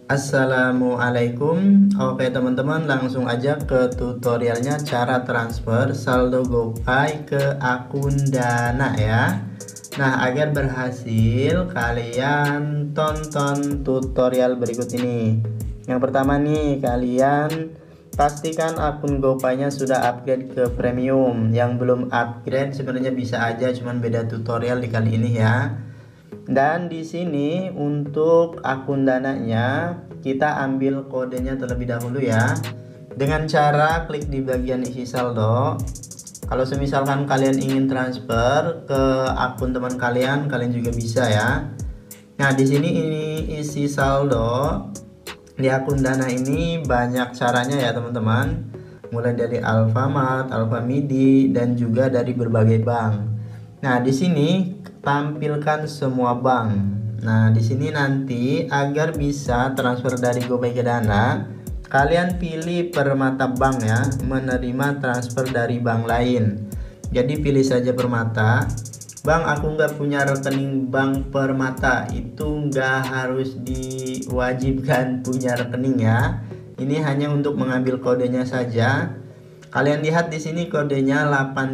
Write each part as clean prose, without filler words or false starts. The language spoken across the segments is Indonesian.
Assalamualaikum. Oke teman-teman, langsung aja ke tutorialnya cara transfer saldo GoPay ke akun Dana ya. Nah, agar berhasil kalian tonton tutorial berikut ini. Yang pertama nih, kalian pastikan akun GoPay-nya sudah upgrade ke premium. Yang belum upgrade sebenarnya bisa aja, cuman beda tutorial di kali ini ya. Dan di sini untuk akun dananya kita ambil kodenya terlebih dahulu ya, dengan cara klik di bagian isi saldo. Kalau semisalkan kalian ingin transfer ke akun teman kalian, kalian juga bisa ya. Nah, di sini ini isi saldo di akun Dana ini banyak caranya ya teman-teman. Mulai dari Alfamart, Alfamidi, dan juga dari berbagai bank. Nah, di sini tampilkan semua bank. Nah, di sini nanti agar bisa transfer dari GoPay ke Dana, kalian pilih Permata Bank ya, menerima transfer dari bank lain. Jadi pilih saja Permata. Bang, aku nggak punya rekening bank Permata. Itu nggak harus diwajibkan punya rekening ya. Ini hanya untuk mengambil kodenya saja. Kalian lihat di sini kodenya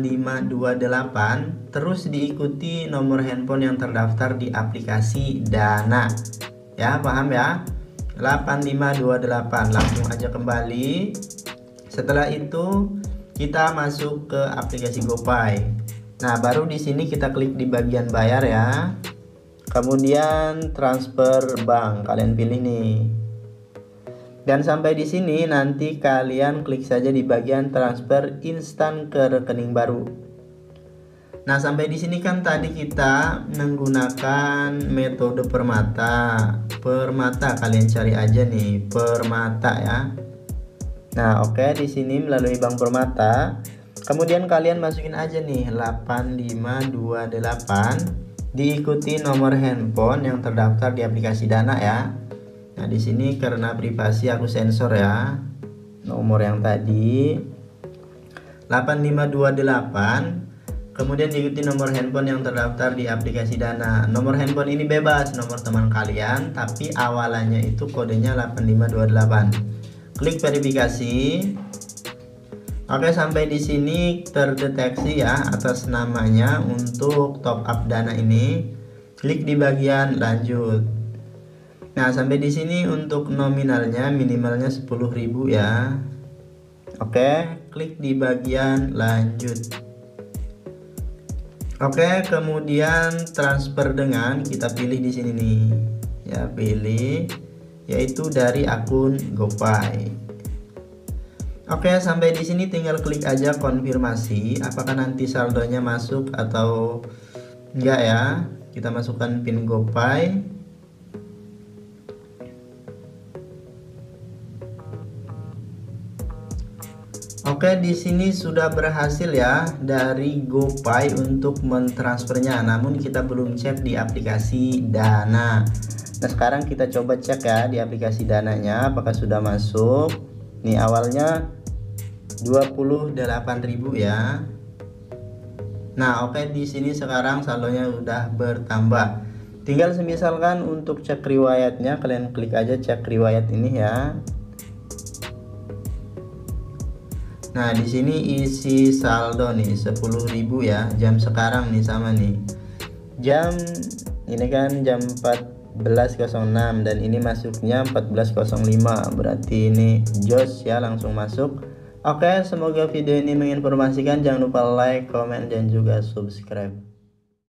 8528, terus diikuti nomor handphone yang terdaftar di aplikasi Dana. Ya, paham ya? 8528. Langsung aja kembali. Setelah itu kita masuk ke aplikasi GoPay. Nah, baru di sini kita klik di bagian bayar ya. Kemudian transfer bank, kalian pilih nih. Dan sampai di sini nanti kalian klik saja di bagian transfer instan ke rekening baru. Nah, sampai di sini kan tadi kita menggunakan metode Permata. Permata kalian cari aja nih, Permata ya. Nah, oke, di sini melalui Bank Permata. Kemudian kalian masukin aja nih 8528 diikuti nomor handphone yang terdaftar di aplikasi Dana ya. Nah, di sini karena privasi aku sensor ya. Nomor yang tadi 8528, kemudian diikuti nomor handphone yang terdaftar di aplikasi Dana. Nomor handphone ini bebas, nomor teman kalian, tapi awalannya itu kodenya 8528. Klik verifikasi. Oke, sampai di sini terdeteksi ya atas namanya untuk top up Dana ini. Klik di bagian lanjut. Nah, sampai di sini untuk nominalnya minimalnya 10.000 ya. Oke, klik di bagian lanjut. Oke, kemudian transfer dengan kita pilih di sini nih. Ya, pilih yaitu dari akun GoPay. Oke, sampai di sini tinggal klik aja konfirmasi apakah nanti saldonya masuk atau enggak ya. Kita masukkan PIN GoPay. Oke, di sini sudah berhasil ya dari GoPay untuk mentransfernya. Namun kita belum cek di aplikasi Dana. Nah, sekarang kita coba cek ya di aplikasi Dananya apakah sudah masuk. Nih, awalnya 28.000 ya. Nah, oke, di sini sekarang saldonya udah bertambah. Tinggal misalkan untuk cek riwayatnya, kalian klik aja cek riwayat ini ya. Nah, di sini isi saldo nih 10.000 ya. Jam sekarang nih sama nih. Jam ini kan jam 14.06 dan ini masuknya 14.05. Berarti ini jos ya, langsung masuk. Oke, semoga video ini menginformasikan. Jangan lupa like, comment, dan juga subscribe.